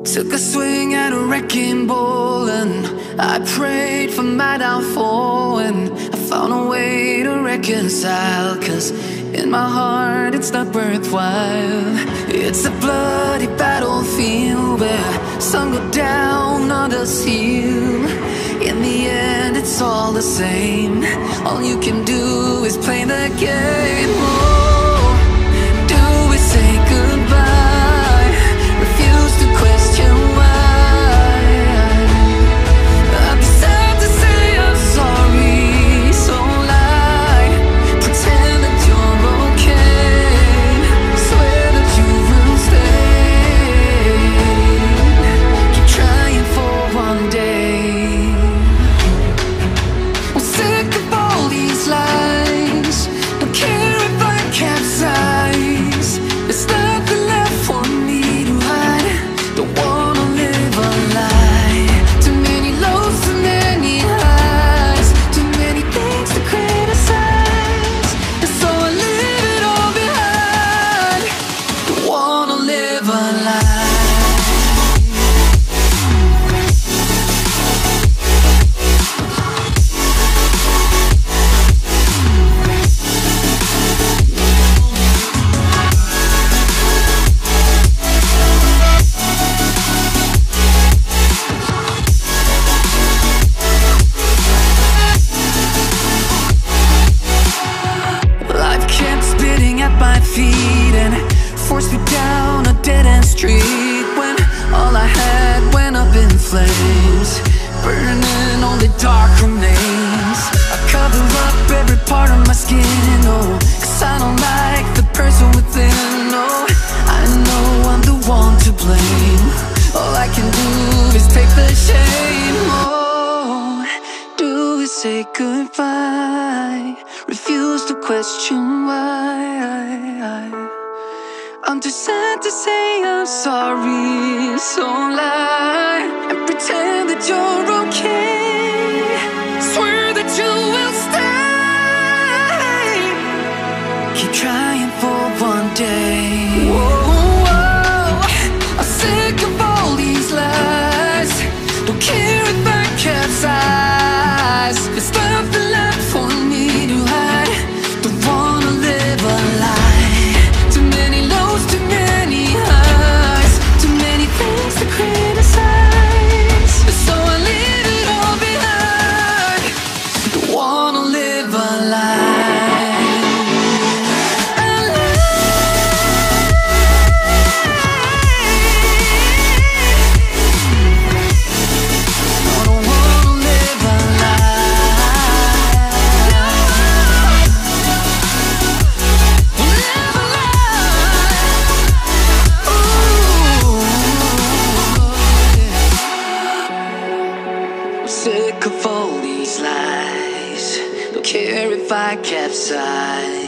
Took a swing at a wrecking ball, and I prayed for my downfall, and I found a way to reconcile, 'cause in my heart it's not worthwhile. It's a bloody battlefield where some go down, others heal. In the end it's all the same. All you can do is play the game. Oh, do we say goodbye? Refuse to question why. I'd be sad to say I'm sorry, so lie, pretend that you're okay, swear that you will stay, keep trying for one day. I'm sick of all these lies, don't care if I capsize. There's nothing left for me to hide, don't wanna live a lie. Too many lows, too many highs, too many things to criticize, and so I leave it all behind. Don't wanna live a lie. Life kept spitting at my feet and forced me down a dead-end street, when all I had went up in flames, burning only dark remains. I cover up every part of my skin, oh, 'cause I don't like the person within. Oh, I know I'm the one to blame. All I can do is take the shame. Oh, do we say goodbye? Refuse to question why. I'm too sad to say I'm sorry, so lie and pretend that you're okay, swear that you will stay, keep trying for one day. Whoa, I'm sick of all these lies, don't care if I capsize. There's nothing left for me to hide, don't wanna live a lie. Too many lows, too many highs, too many things to criticize, so I leave it all behind. Don't wanna live a lie. Sick of all these lies, don't care if I capsize.